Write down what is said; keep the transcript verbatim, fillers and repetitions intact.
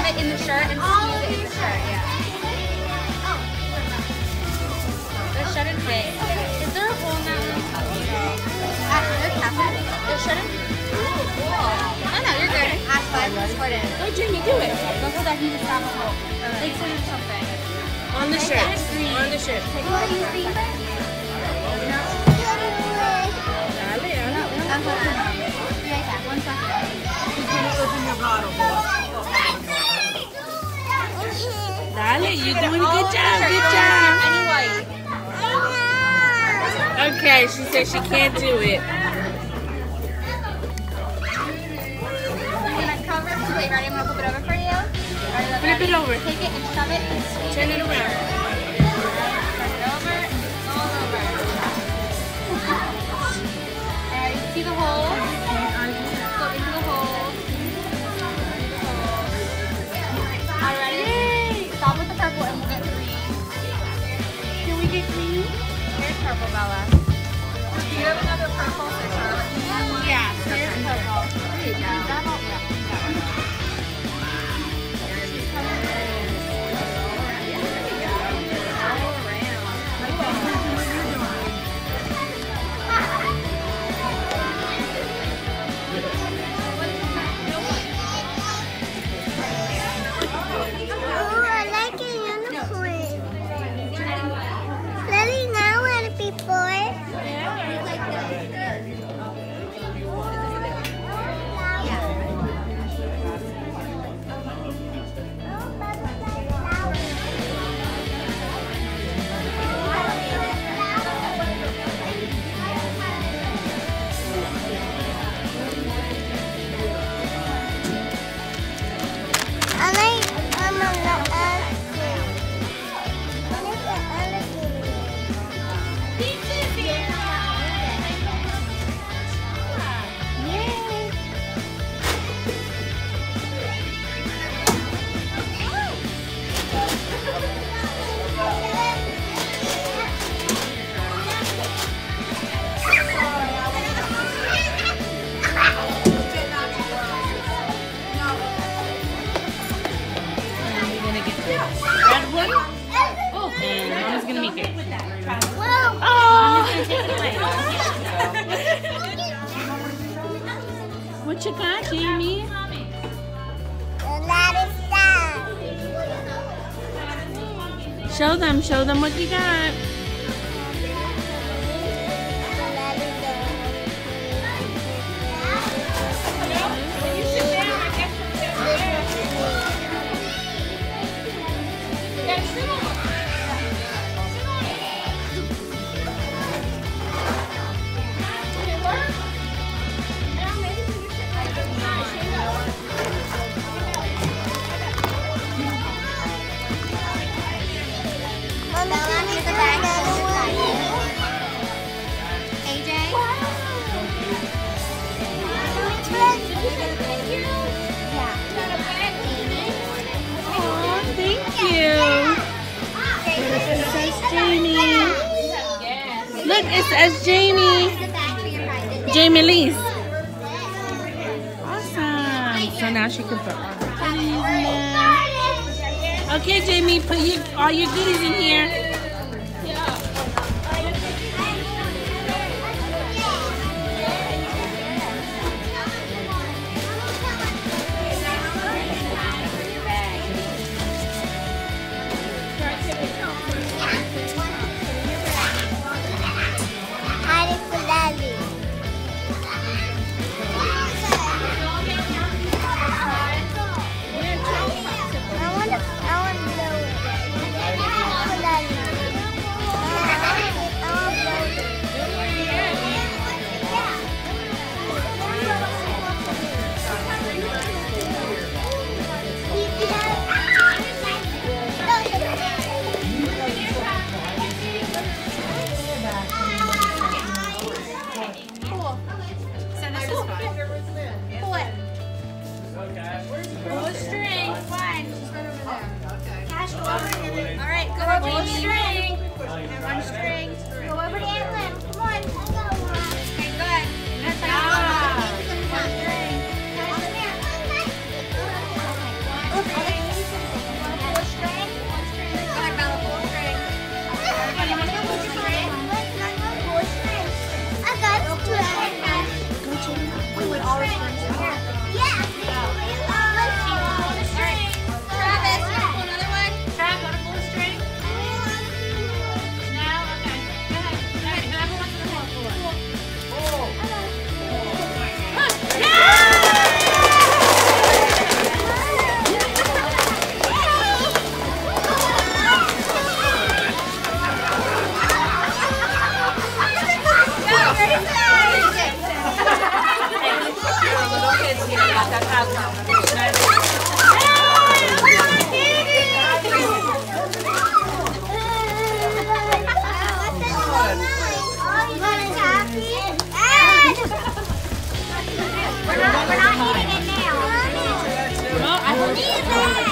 shove it in the shirt and squeeze it in the shirt. Yeah. The shouldn't fit. Is there a hole in that one? Actually, there's half it. There shouldn't. Oh no, you're good. Ask five. Put it. Go, Jimmy, do it. Go so that he can stop the hole. Like so there's something. On the shirt. On the shirt. What are you seeing? Dale, Ana. Hold on. Be right back. One second. He's gonna open your bottle. Dale, you're doing a good job. Good job. Any white. Okay, she said she can't do it. I'm gonna cover it. Wait, ready? I'm gonna flip it over for you. Ready? Flip it over. Take it and shove it and squeeze Turn it. it around. Turn it over. All over. Alright, you see the hole? Go into the hole. Alright, ready? Stop with the purple and we'll get green. Can we get green? Here's purple, Bella. Do you have another purple for Charlotte? Yeah, here's purple. There you go. That help? Yeah. What you got, Jamie? Show them, show them what you got. Look, it says Jamie. Jamie Lee's. Awesome. So now she can put all her goodies in there. Okay, Jamie, put your, all your goodies in here. I want to, I want to blow it. We're not eating it now.